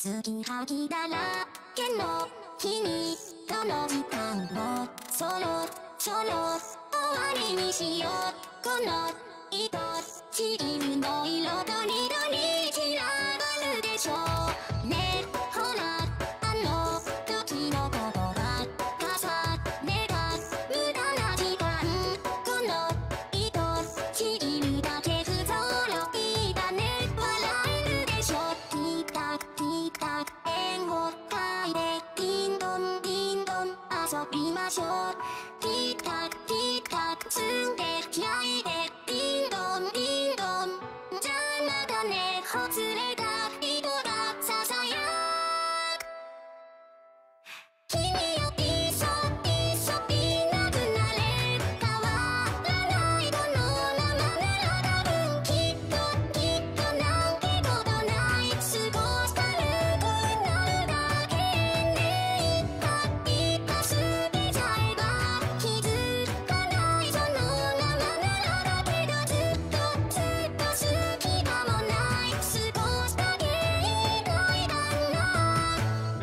次吐きだらけの日にこの時間をそろそろ終わりにしよう。この糸ちりの色と二度に散らばるでしょうね。ほらあの時のことが重ねた無駄な時間。この糸ちりだけ不揃いだね。笑えるでしょ。ティータクティータク円を描いてディンドンディンドン遊びましょう。ティータクティータク積んで開いてディンドンディンドン。じゃあまたね。ほつれた糸がささやく。君よいそいそいなくなれ。変わらないこのままなら多分きっとなんてことない。過ごしたるくなるだけね。いっぱい捨てちゃえば気づかない。そのままならだけどずっと好きかもない。少しだけ以外だな。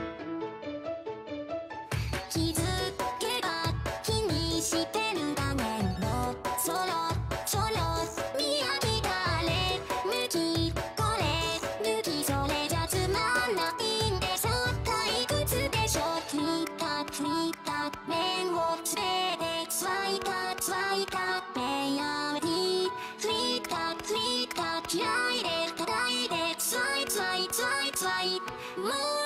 気づけば気にしてる画面をそろそろ見飽きたれ。向きこれ抜きそれじゃつまんないんでしょ。退屈でしょ。フリータフリータ面をつれてスワイタメヤメディ。フリータ開いて叩いてスワイもう